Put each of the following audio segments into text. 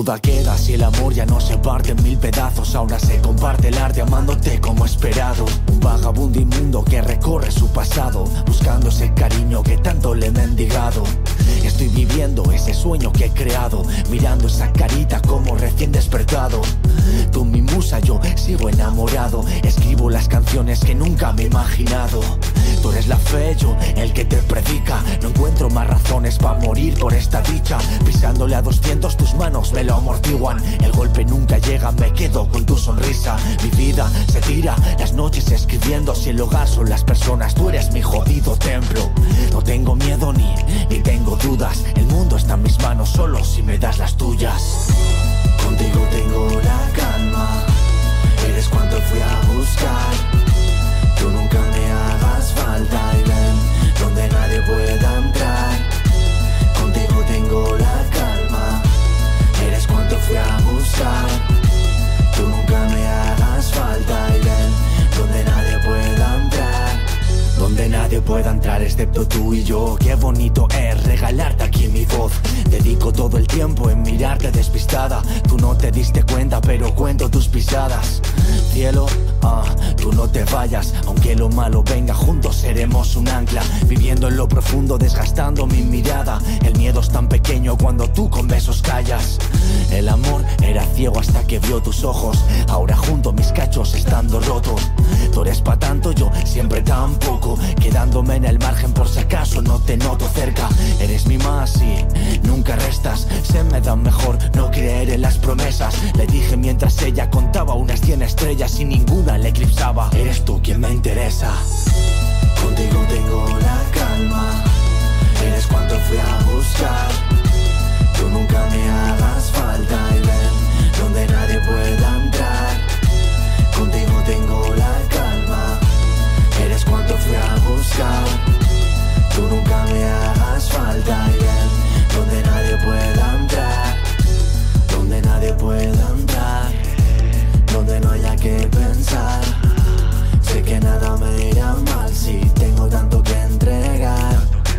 duda queda si el amor ya no se parte en mil pedazos. Ahora se comparte el arte amándote como esperado. Un vagabundo inmundo que recorre su pasado, buscando ese cariño que tanto le he mendigado. Estoy viviendo ese sueño que he creado, mirando esa carita como recién despertado. Tú mi musa, yo sigo enamorado. Escribo las canciones que nunca me he imaginado. Tú eres la fe, yo el que te predica. No encuentro más razones para morir por esta dicha. Pisándole a 200 tus manos me lo amortiguan. El golpe nunca llega, me quedo con tu sonrisa. Mi vida se tira las noches escribiendo. Si el hogar son las personas, tú eres mi jodido templo. No tengo miedo ni tengo dudas. El mundo está en mis manos solo si me das las tuyas. Contigo tengo la calma. Eres cuanto fui a buscar. Tú nunca me hagas falta y ven donde nadie pueda entrar. Contigo tengo la calma. Eres cuanto fui a buscar. Tú nunca me hagas falta y ven donde nadie pueda entrar. Donde nadie pueda entrar excepto tú y yo. Qué bonito es regalarte aquí mi voz. Dedico todo el tiempo en mirarte despistada. Tú no te diste cuenta pero cuento tus pisadas. Cielo, tú no te vayas. Aunque lo malo venga, juntos seremos un ancla. Viviendo en lo profundo, desgastando mi mirada. El miedo es tan pequeño cuando tú con besos callas. El amor era ciego hasta que vio tus ojos. Ahora junto mis cachos estando rotos. Tú eres pa' tanto, yo siempre tan poco. Quedándome en el margen por si acaso no te noto cerca. Eres mi más y nunca restas. Se me da mejor no creer en las promesas. Le dije mientras ella contaba unas 100 estrellas y ninguna le eclipsaba. Eres tú quien me interesa. Contigo tengo la calma. Eres cuanto fui a buscar. Tú nunca me hagas falta y ven donde nadie pueda entrar. Contigo tengo la calma. Eres cuanto fui a buscar. Tú nunca me hagas falta y ven donde nadie pueda entrar. Donde nadie pueda entrar. Donde no haya que pensar. Sé que nada me irá mal si tengo tanto que entregar.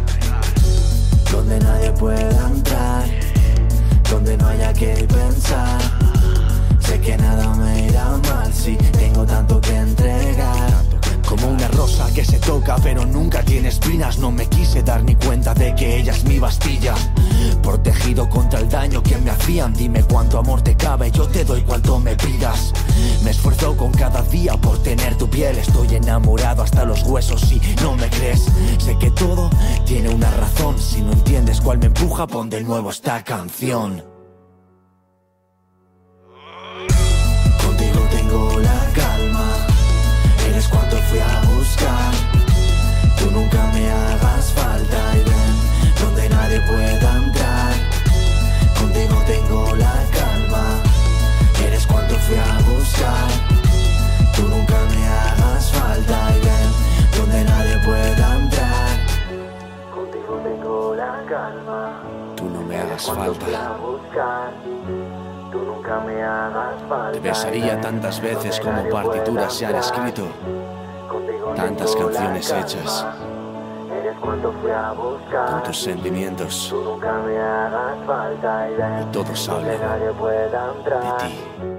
Donde nadie pueda entrar. Donde no haya que pensar. Sé que nada me irá mal si tengo tanto que entregar. Como una rosa que se toca pero nunca tiene espinas. No me quise dar ni cuenta de que ella es mi Bastilla. Protegido contra el daño que me hacían. Dime cuánto amor te cabe, yo te doy cuanto me pidas. Me esfuerzo con cada día por tener tu piel. Estoy enamorado hasta los huesos si no me crees. Sé que todo tiene una razón. Si no entiendes cuál me empuja, pon de nuevo esta canción. Contigo tengo la calma. Eres cuanto fui a buscar. Tú nunca me hagas falta y ven donde nadie pueda entrar. Contigo tengo la calma. Eres cuanto fui a buscar. Tú nunca me hagas falta y ven donde nadie pueda entrar. Contigo tengo la calma. Tú no me hagas falta. Tú nunca me hagas falta. Te besaría tantas veces como partituras se han escrito. Tantas canciones hechas con tus sentimientos. Y todos hablan de ti.